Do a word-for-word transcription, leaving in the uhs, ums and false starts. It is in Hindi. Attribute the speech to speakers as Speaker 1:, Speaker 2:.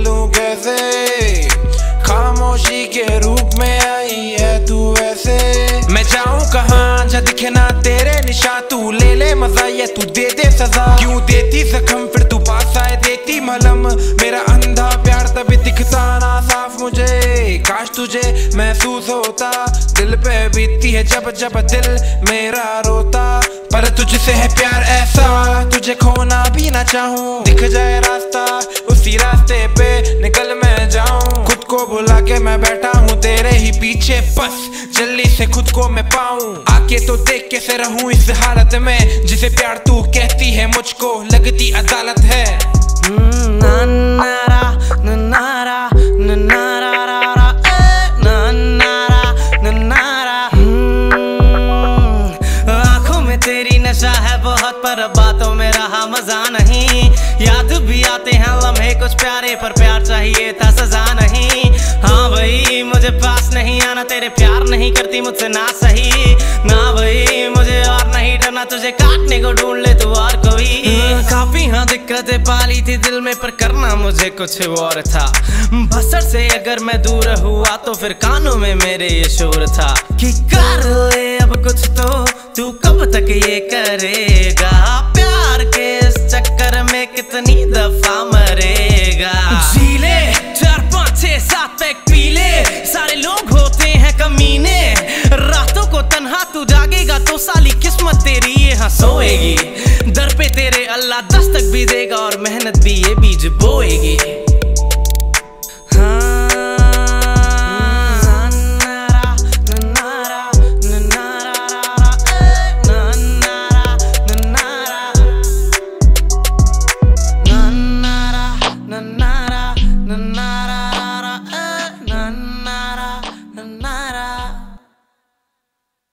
Speaker 1: लूं कैसे, खामोशी के रूप में आई है तू वैसे। मैं जाऊं कहां जहाँ दिखे ना तेरे निशान, तू ले ले मजा ये तू दे दे सजा। क्यों देती जख्म फिर तू पास आए देती मलहम, मेरा अंधा प्यार तभी दिखता ना साफ मुझे। काश तुझे महसूस होता दिल पे बीतती है जब जब दिल मेरा रोता, पर तुझसे है प्यार ऐसा तुझे खोना भी ना चाहूं। दिख जाए रास्ता उसी रास्ते पे निकल मैं जाऊं, खुद को भुला के मैं बैठा हूँ तेरे ही पीछे, बस जल्दी से खुद को मैं पाऊं। आके तो देख कैसे रहूं इस हालत में, जिसे प्यार तू कहती है मुझको लगती अदालत है।
Speaker 2: आंखों में तेरी नशा है बहुत पर बातों में रहा मजा नहीं। याद भी आते हैं लम्हे कुछ प्यारे पर प्यार चाहिए था सजा नहीं। हाँ भाई मुझे पास नहीं आना, तेरे प्यार नहीं करती मुझसे ना सही ना भाई। मुझे और नहीं डरना तुझे काटने को ढूंढ ले तू और कोई। काफी हाँ दिक्कतें पाली थी दिल में पर करना मुझे कुछ और था। बसर से अगर मैं दूर हुआ तो फिर कानों में मेरे ये शोर था कि कर ले अब कुछ तो, तू कब तक ये करेगा। प्यार के इस चक्कर में कितनी दफा मरेगा। जी ले चार पाँच छह सात पैक पी ले, सारे लोग होते हैं कमीने। रातों को तन्हा तू जागेगा तो साली किस्मत तेरी यहाँ सोएगी। दर पे तेरे अल्लाह दस्तक भी देगा और मेहनत भी ये बीज बोएगी।